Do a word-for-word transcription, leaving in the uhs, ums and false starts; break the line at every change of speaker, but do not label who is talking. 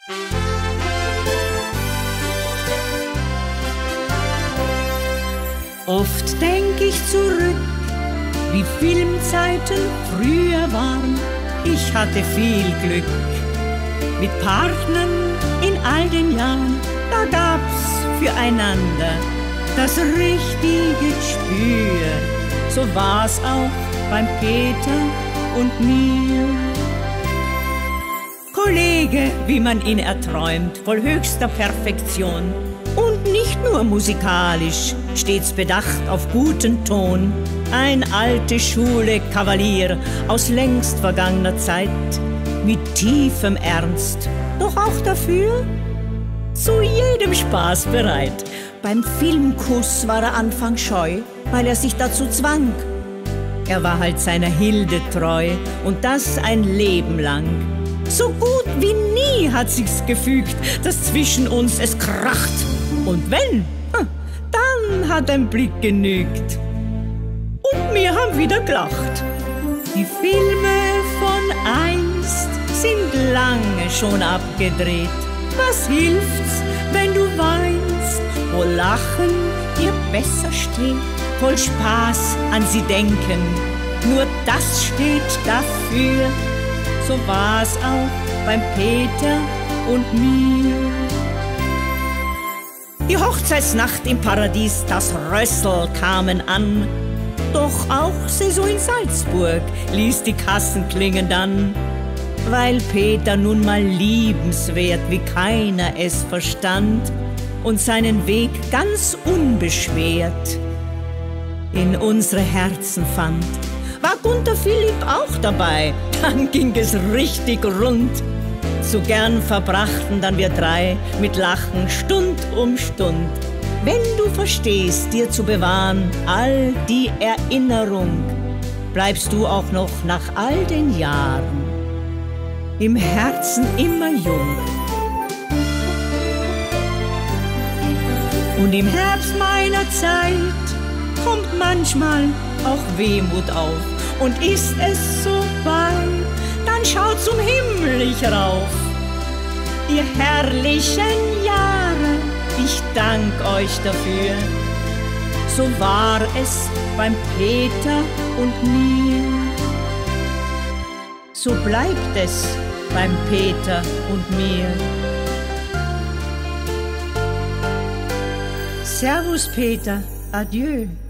Oft denk ich zurück, wie Filmzeiten früher waren. Ich hatte viel Glück mit Partnern in all den Jahren. Da gab's füreinander das richtige Gespür. So war's auch beim Peter und mir. Kollege, wie man ihn erträumt, voll höchster Perfektion. Und nicht nur musikalisch, stets bedacht auf guten Ton. Ein alte Schule Kavalier aus längst vergangener Zeit, mit tiefem Ernst, doch auch dafür zu jedem Spaß bereit. Beim Filmkuss war er anfangs scheu, weil er sich dazu zwang. Er war halt seiner Hilde treu und das ein Leben lang. So gut wie nie hat sich's gefügt, dass zwischen uns es kracht. Und wenn, dann hat ein Blick genügt. Und wir haben wieder gelacht. Die Filme von einst sind lange schon abgedreht. Was hilft's, wenn du weinst, wo Lachen dir besser steht? Voll Spaß an sie denken, nur das steht dafür. So war's auch beim Peter und mir. Die Hochzeitsnacht im Paradies, das Rössel kamen an. Doch auch Saison in Salzburg ließ die Kassen klingen dann. Weil Peter nun mal liebenswert, wie keiner es verstand, und seinen Weg ganz unbeschwert in unsere Herzen fand. War Gunther Philipp auch dabei, dann ging es richtig rund. So gern verbrachten dann wir drei mit Lachen Stund um Stund. Wenn du verstehst, dir zu bewahren all die Erinnerung, bleibst du auch noch nach all den Jahren im Herzen immer jung. Und im Herbst meiner Zeit kommt manchmal auch Wehmut auf. Und ist es so weit, dann schaut zum Himmel ich rauf. Ihr herrlichen Jahre, ich dank euch dafür. So war es beim Peter und mir. So bleibt es beim Peter und mir. Servus Peter, adieu.